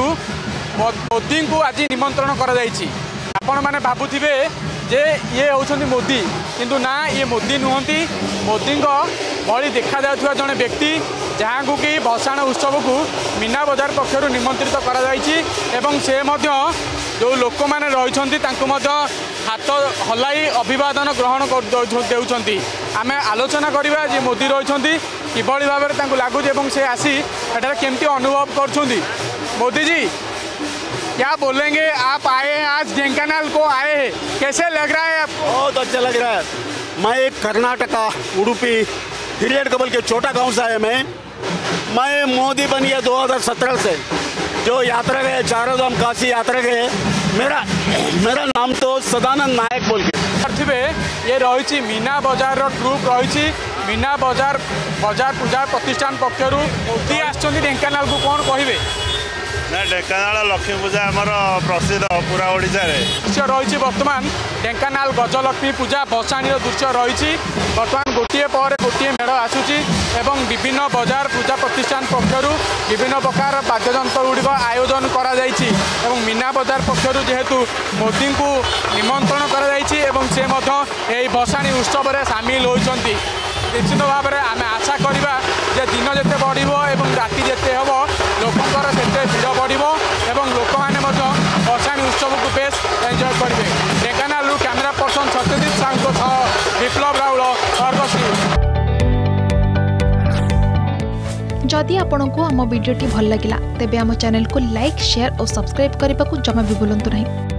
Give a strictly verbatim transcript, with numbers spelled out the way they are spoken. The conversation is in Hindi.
मोदी को आज निमंत्रण करा जायछि। आपण माने भाबुथिबे जे ये होउछन्ती मोदी, किंतु ना ये मोदी नुहंती। मोदी भली देखा जाउथुवा जने व्यक्ति जहाँ को कि भसाण उत्सव को मीना बजार पक्षर निमंत्रित करा जायछि एवं से मध्य जो लोक मैंने रही हाथ हलाई अभिवादन ग्रहण कर आम आलोचना करवा जे मोदी रही कि भाव में लगुच से आसी एटार केमती अनुभव कर मोदी जी क्या बोलेंगे? आप आए हैं आज ढेंकानाल को आए हैं, कैसे लग रहा है आपको? बहुत अच्छा लग रहा है। मैं एक कर्नाटका उडुपी हिरियड कबल के छोटा गांव से आया। मैं मैं मोदी बन गया दो हज़ार सत्रह से, जो यात्रा गए चारों धाम काशी यात्रा गए। मेरा मेरा नाम तो सदानंद नायक बोल के थे। ये रही मीना बजार ट्रुप रही मीना बजार बजार पूजा प्रतिष्ठान पक्षर मोदी आसछन्ती ढेंकानाल को, कौन कहे? ना ढेंकानाल लक्ष्मी पूजा आमर प्रसिद्ध पूरा ओडिशा रे दृश्य रही। बर्तमान ढेंकानाल गजलक्ष्मी पूजा भसाणी दृश्य रही। बर्तमान गोटे पर गोटे मेढ़ आसूची एवं विभिन्न बजार पूजा प्रतिष्ठान पक्षर विभिन्न प्रकार वाद्ययंत्र गुड़िक आयोजन करा जायछि एवं मीना बजार पक्षर जेहेतु मोदी को निमंत्रण करा जायछि एवं से मध्य एही भसाणी उत्सव में सामिल होइछन्ति। निश्चित भाव में आम आशा करवा जे दिन जिते बढ़ो एवं राति जिते हम लोकंर से भीड़ बढ़ो एवं लोक मैंने भसाणी उत्सव को बेस एंजॉय करेंगे। ढेंकानाल कैमेरा पर्सन सत्यजित साहू सह विप्लव राउल अर्गस न्यूज। जदि आपंक आम भिडी भल लगा तेब आम चैनल को लाइक शेयर और सब्सक्राइब करने को जमा भी भूलु नहीं।